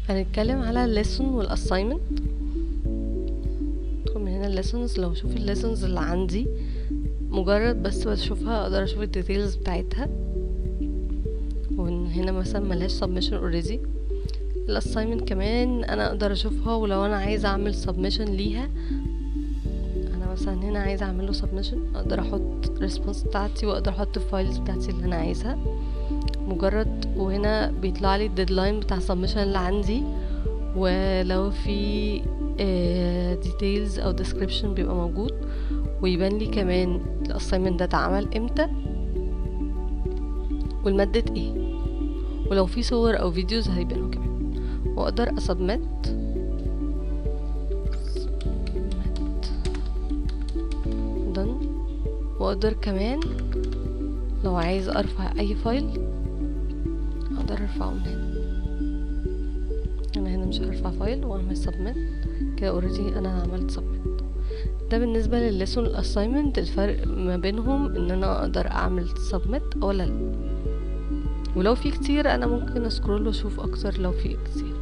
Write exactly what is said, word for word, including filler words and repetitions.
هنتكلم على الليسون والاساينمنت. ندخل من هنا الليسونز. لو اشوف الليسونز اللي عندي مجرد بس بشوفها اقدر اشوف الديتيلز بتاعتها، وان هنا مثلا ملهاش سبمشن اوريدي. الاساينمنت كمان انا اقدر اشوفها، ولو انا عايزه اعمل سبمشن ليها، انا مثلا هنا عايزه اعمله سبمشن اقدر احط ريسبونس بتاعتي واقدر احط الفايلز بتاعتي اللي انا عايزها مجرد. وهنا بيطلع لي الديدلاين بتاع السبمشن اللي عندي، ولو في ديتيلز او ديسكريبشن بيبقى موجود، ويبان لي كمان الاساينمنت ده اتعمل امتى والمادة ايه، ولو في صور او فيديوز هيبانوا كمان. واقدر اسبمت done. واقدر كمان لو عايز ارفع اي فايل اقدر ارفعه من هنا. انا هنا مش هرفع فايل واعمل سبمت كده، اوريدي انا عملت سبمت. ده بالنسبه للليسون الاساينمنت. الفرق ما بينهم ان انا اقدر اعمل سبمت ولا لا، ولو في كتير انا ممكن اسكرول واشوف اكتر لو في كتير.